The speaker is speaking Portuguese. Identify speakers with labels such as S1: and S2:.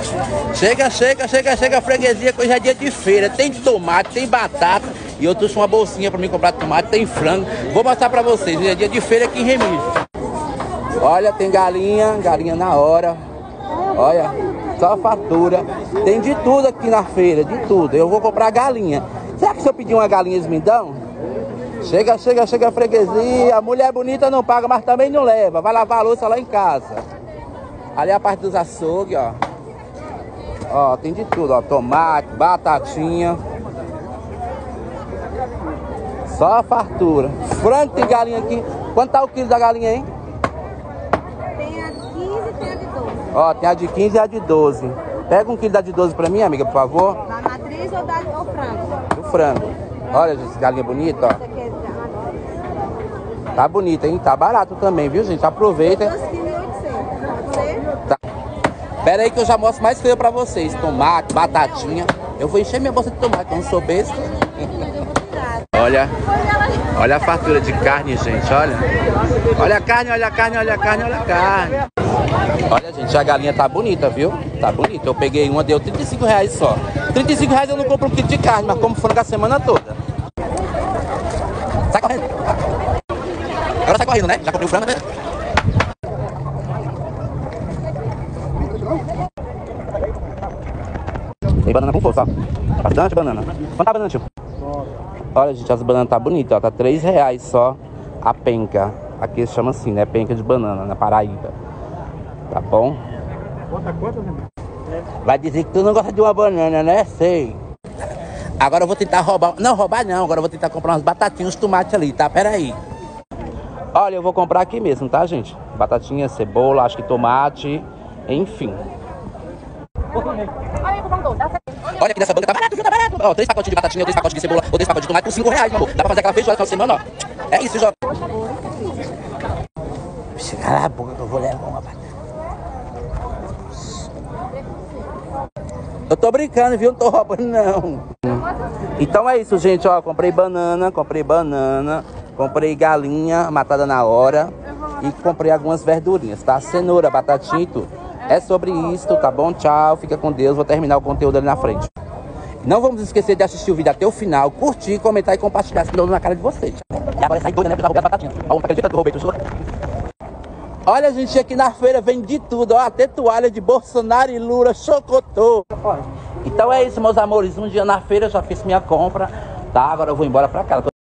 S1: Chega, freguesia, que hoje é dia de feira. Tem tomate, tem batata. E eu trouxe uma bolsinha pra mim comprar tomate, tem frango. Vou mostrar pra vocês, hoje é dia de feira aqui em Remígio. Olha, tem galinha na hora. Olha, só fatura. Tem de tudo aqui na feira, de tudo. Eu vou comprar galinha. Será que se eu pedir uma galinha eles me dão? Chega, freguesia. A mulher bonita não paga, mas também não leva. Vai lavar a louça lá em casa. Ali é a parte dos açougues, ó. Ó, tem de tudo, ó. Tomate, batatinha. Só a fartura. Frango, tem galinha aqui. Quanto tá o quilo da galinha, hein?
S2: Tem a de 15 e tem a de 12.
S1: Ó, tem a de 15 e a de 12. Pega um quilo da de 12 pra mim, amiga, por favor.
S2: Da matriz ou frango?
S1: Do frango. Olha, gente, galinha bonita, ó. Tá bonita, hein? Tá barato também, viu, gente? Aproveita.
S2: 2,8 kg.
S1: Tá. Pera aí que eu já mostro mais coisa pra vocês. Tomate, batatinha. Eu vou encher minha bolsa de tomate, eu não sou besta. Olha a fartura de carne, gente, olha. Olha a carne. Olha, gente, a galinha tá bonita, viu? Tá bonita. Eu peguei uma, deu R$35 só. R$35 eu não compro um quilo de carne, mas como frango a semana toda. Sai correndo. Agora sai correndo, né? Já comprei o frango, né? Tem banana com força, ó. Bastante banana. Quanto tá a banana, tio? Olha, gente, as bananas tá bonita, ó. Tá R$3 só a penca. Aqui se chama assim, né? Penca de banana, na Paraíba. Tá bom? Vai dizer que tu não gosta de uma banana, né? Sei. Agora eu vou tentar roubar. Não, roubar não. Agora eu vou tentar comprar umas batatinhas, uns tomates ali, tá? Pera aí. Olha, eu vou comprar aqui mesmo, tá, gente? Batatinha, cebola, acho que tomate, enfim. Olha aqui nessa banca, tá barato, viu? Tá barato. Ó, 3 pacotes de batatinha, 3 pacotes de cebola, ou 3 pacotes de tomate por R$5, meu amor. Dá pra fazer aquela feijoada no final de semana, ó. É isso, Jó. Cala a boca que eu vou levar uma batata. Eu tô brincando, viu? Não tô roubando, não. Então é isso, gente, ó. Comprei banana, comprei galinha matada na hora e comprei algumas verdurinhas, tá? Cenoura, batatinha e tudo. É sobre isso, tá bom? Tchau, fica com Deus. Vou terminar o conteúdo ali na frente. Não vamos esquecer de assistir o vídeo até o final, curtir, comentar e compartilhar, senão eu dou na cara de vocês. E agora sai doida, né? Porque eu roubei as batatinhas. Ó, acredita que eu roubei, tu. Olha, gente, aqui na feira vem de tudo, ó. Até toalha de Bolsonaro e Lula, chocotô. Então é isso, meus amores. Um dia na feira eu já fiz minha compra, tá? Agora eu vou embora pra casa.